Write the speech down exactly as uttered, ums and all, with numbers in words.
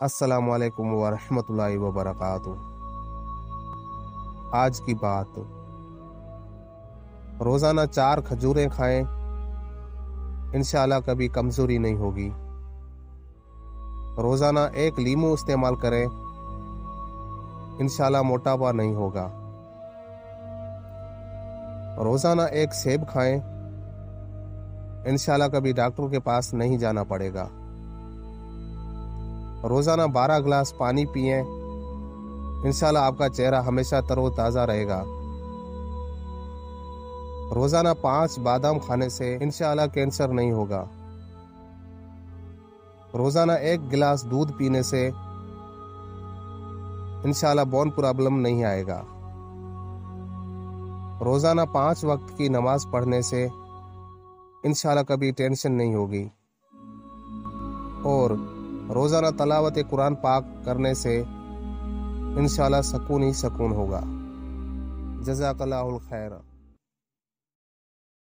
अस्सलामु अलैकुम वरहमतुल्लाहि वबरकातुहू। आज की बात, रोज़ाना चार खजूरें खाएं, इंशाल्लाह कभी कमज़ोरी नहीं होगी। रोज़ाना एक लीमू इस्तेमाल करें, इंशाल्लाह मोटापा नहीं होगा। रोज़ाना एक सेब खाएं, इंशाल्लाह कभी डॉक्टर के पास नहीं जाना पड़ेगा। रोज़ाना बारह गिलास पानी पिएं, इंशाल्लाह आपका चेहरा हमेशा तरोताज़ा रहेगा। रोज़ाना पांच बादाम खाने से इंशाल्लाह कैंसर नहीं होगा। रोज़ाना एक गिलास दूध पीने से इंशाल्लाह बोन प्रॉब्लम नहीं आएगा। रोज़ाना पांच वक्त की नमाज पढ़ने से इंशाल्लाह कभी टेंशन नहीं होगी। और रोज़ाना तलावत कुरान पाक करने से इंशाल्लाह सकून ही सकून होगा। जज़ाकल्लाहुल खैर।